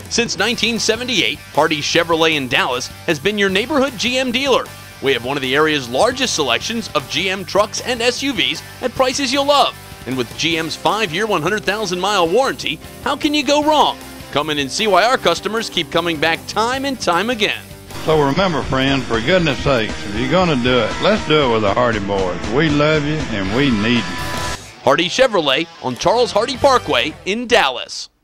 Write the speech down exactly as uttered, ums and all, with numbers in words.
Since nineteen seventy-eight, Hardy Chevrolet in Dallas has been your neighborhood G M dealer. We have one of the area's largest selections of G M trucks and S U Vs at prices you'll love. And with G M's five-year, one hundred thousand mile warranty, how can you go wrong? Come in and see why our customers keep coming back time and time again. So remember, friends, for goodness sakes, if you're going to do it, let's do it with the Hardy boys. We love you and we need you. Hardy Chevrolet on Charles Hardy Parkway in Dallas.